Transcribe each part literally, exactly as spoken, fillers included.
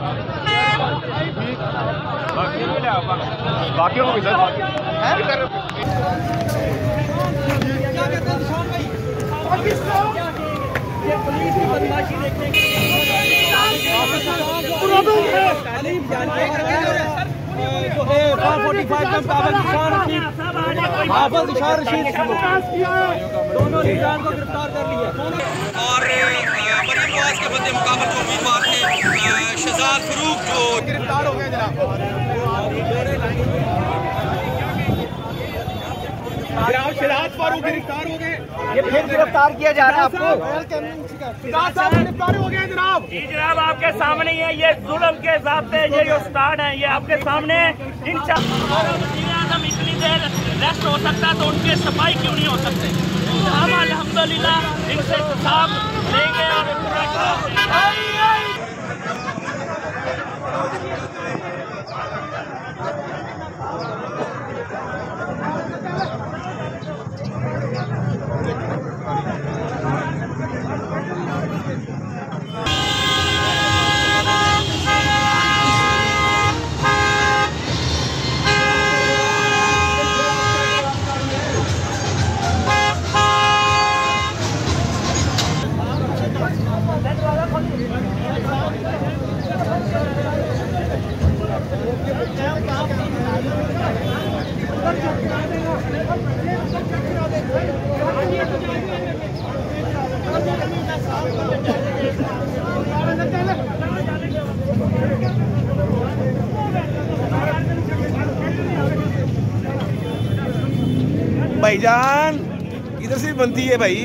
बाकी हो sir police की बदमाशी देखने के दोनों लीडर को गिरफ्तार कर लिया। और मरीम नवाज के बदले मुकाबल जो उम्मीदवार थे शहजाद फरूक जो गिरफ्तार हो गए जनाब। शहजाद फारूक गिरफ्तार हो गए। ये फिर गिरफ्तार किया जा रहा है आपको। गिरफ्तार हो गए जनाब। जी जनाब आपके सामने ही है, ये जुल्म के ज़ाब्ते ये जो स्टार्ट है ये आपके सामने। इंशाअल्लाह इतनी देर रेस्ट हो सकता तो उनके सफाई क्यों नहीं हो सकते। हम अल्हम्दुलिल्लाह इनसे हिसाब लेंगे और भाईजान इधर से बनती है भाई।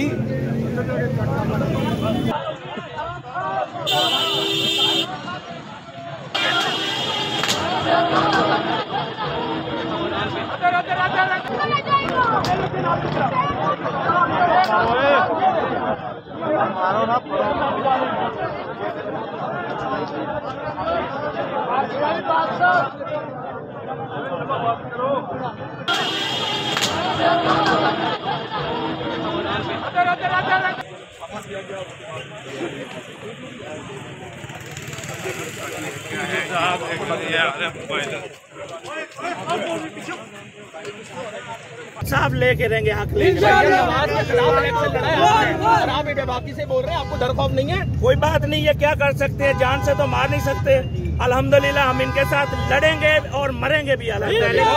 मारो ना साहब लेके रहेंगे हक लेंगे। बाकी से बोल रहे हैं आपको डर खौफ नहीं है। कोई बात नहीं है, क्या कर सकते हैं, जान से तो मार नहीं सकते। अल्हम्दुलिल्लाह हम इनके साथ लड़ेंगे और मरेंगे भी। अल्हम्दुलिल्लाह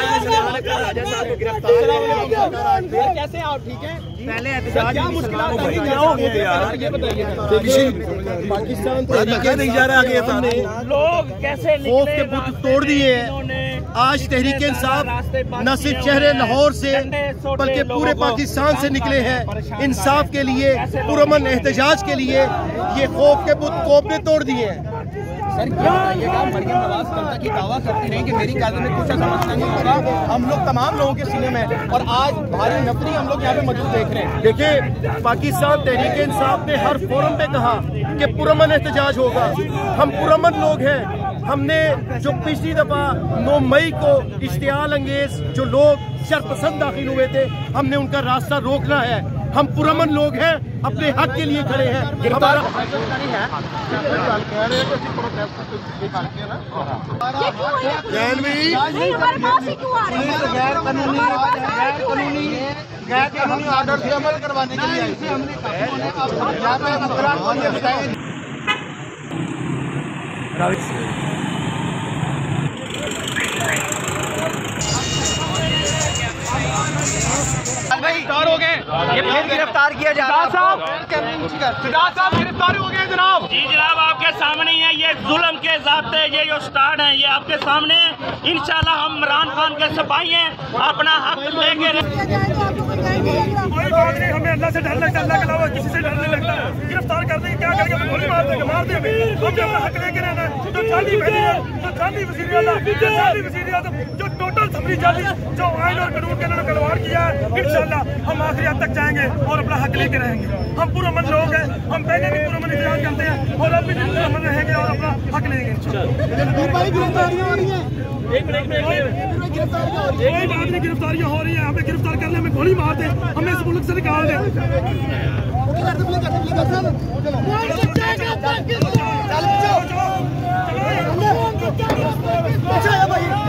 कैसे आप ठीक है? पहले क्या मुश्किल पाकिस्तान नहीं जा रहा आगे तुमने लोग कैसे खौफ के बुत तोड़ दिए हैं। आज तहरीक इंसाफ न सिर्फ शहर लाहौर से बल्कि पूरे पाकिस्तान से निकले हैं इंसाफ के लिए, पुरअमन एहतजाज के लिए। ये खौफ के बुत कौम ने तोड़ दिए हैं। सर क्या बताइएगा, मरियम नवाज कल तक ये दावा करती रही कि मेरी कायदे में कुछ समस्या नहीं होगा। हम लोग तमाम लोगों के सीने में और आज भारी नफरी हम लोग यहाँ पे मौजूद देख रहे हैं। देखिए पाकिस्तान तहरीक इंसाफ ने हर फोरम पे कहा कि पुरअमन एहतजाज होगा। हम पुरअमन लोग हैं। हमने जो पिछली दफा नौ मई को इश्तियाल अंगेज जो लोग शरपसंद दाखिल हुए थे, हमने उनका रास्ता रोकना है। हम पुरअमन लोग हैं, अपने हक के लिए खड़े हैं। हमारा जैन भी गैर कानूनी गैर कानूनी गैर कानूनी ऑर्डर से अमल करवाने के लिए आई थी। गिरफ्तार हो गए। ये फिर गिरफ्तार किया जा रहा है। साहब गिरफ्तार हो गए जनाब। जी जनाब आपके सामने ही है, ये जुल्म के ज़ाब्ते ये जो स्टार्ट है ये आपके सामने। इंशाल्लाह हम इमरान खान के सिपाही हैं, अपना हक लेके। कोई बात नहीं, हमें अल्लाह से डर लगता है, अल्लाह के अलावा किसी से डर नहीं लगता। गिरफ्तार कर देंगे, क्या करेंगे, गोली मार देंगे, मार देंगे। हमें अपना हक लेके रहना है। जो जाली भेजी है, जो जाली वज़ीर आज़म, जाली वज़ीर आज़म, जो टोटल सबरी जाली, जो आइन और कानून के इन्होंने गड़बड़ किया है, इंशाल्लाह हम आखिरी हद तक जाएंगे और अपना हक लेके रहेंगे। हम पुरअमन लोग हैं, हम पहले भी पुरअमन इंतजार करते हैं और अब भी पुरअमन रहेंगे और अपना हक लेंगे। गिरफ्तारियां हो रही हैं। एक मिनट कोई बात नहीं, गिरफ्तारियां हो रही है। हमें गिरफ्तार कर ले, हमें गोली मार दे, हमें इस मुल्क से निकाल दे। चलो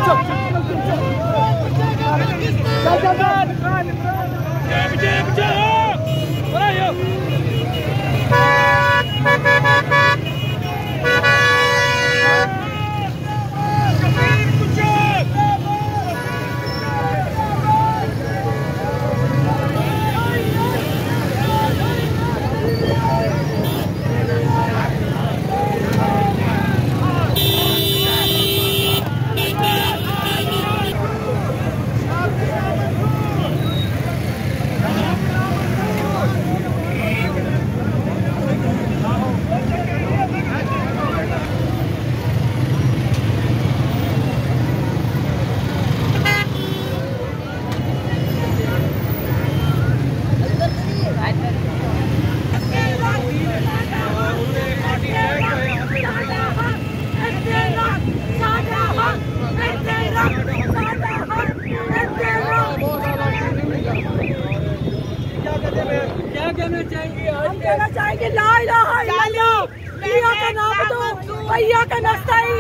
क्या कहना चाहेंगे? हम कहना चाहेंगे ला इलाहा इल्लल्लाह, भैया का नाम दो, भैया का नाश्ता